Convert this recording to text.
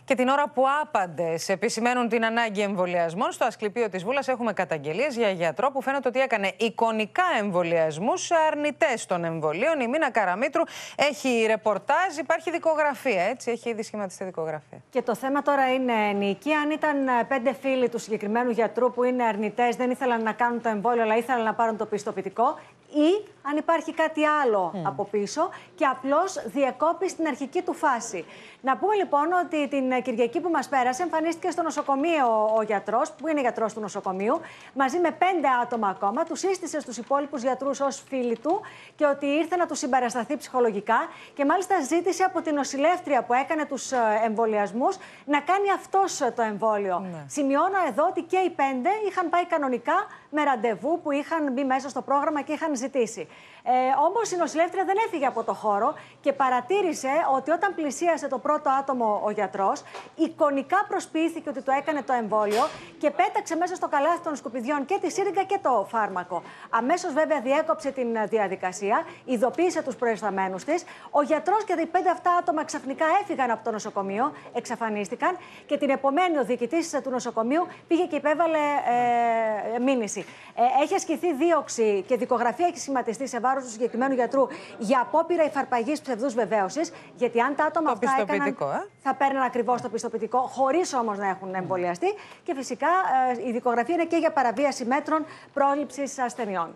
Και την ώρα που άπαντες επισημαίνουν την ανάγκη εμβολιασμών, στο Ασκληπείο της Βούλας έχουμε καταγγελίες για γιατρό που φαίνεται ότι έκανε εικονικά εμβολιασμούς σε αρνητές των εμβολίων. Η Μίνα Καραμήτρου έχει ρεπορτάζ, υπάρχει δικογραφία, έτσι, έχει ήδη σχηματιστεί δικογραφία. Και το θέμα τώρα είναι, Νίκη, αν ήταν 5 φίλοι του συγκεκριμένου γιατρού που είναι αρνητές, δεν ήθελαν να κάνουν το εμβόλιο, αλλά ήθελαν να πάρουν το πιστοποιητικό, ή αν υπάρχει κάτι άλλο από πίσω και απλώς διεκόπη στην αρχική του φάση. Να πούμε λοιπόν ότι την Κυριακή που μας πέρασε εμφανίστηκε στο νοσοκομείο ο γιατρός, που είναι γιατρός του νοσοκομείου, μαζί με 5 άτομα ακόμα. Τους σύστησε στους υπόλοιπους γιατρούς ως φίλοι του και ότι ήρθε να τους συμπαρασταθεί ψυχολογικά και μάλιστα ζήτησε από την νοσηλεύτρια που έκανε τους εμβολιασμούς να κάνει αυτός το εμβόλιο. Σημειώνω εδώ ότι και οι 5 είχαν πάει κανονικά με ραντεβού που είχαν μπει μέσα στο πρόγραμμα και είχαν ζητήσει. Όμως η νοσηλεύτρια δεν έφυγε από το χώρο και παρατήρησε ότι όταν πλησίασε το πρώτο άτομο ο γιατρός, εικονικά προσποιήθηκε ότι το έκανε το εμβόλιο και πέταξε μέσα στο καλάθι των σκουπιδιών και τη σύριγγα και το φάρμακο. Αμέσως βέβαια διέκοψε την διαδικασία, ειδοποίησε τους προϊσταμένους της. Ο γιατρός και οι 5 αυτά άτομα ξαφνικά έφυγαν από το νοσοκομείο, εξαφανίστηκαν και την επομένη ο διοικητής του νοσοκομείου πήγε και υπέβαλε μήνυση. Έχει ασκηθεί δίωξη και δικογραφία έχει σχηματιστεί σε βάρος του συγκεκριμένου γιατρού για απόπειρα υφαρπαγής ψευδούς βεβαίωσης. Γιατί αν τα άτομα αυτά έκαναν, θα παίρνουν ακριβώς το πιστοποιητικό, χωρίς όμως να έχουν εμβολιαστεί. Και φυσικά η δικογραφία είναι και για παραβίαση μέτρων πρόληψης ασθενειών.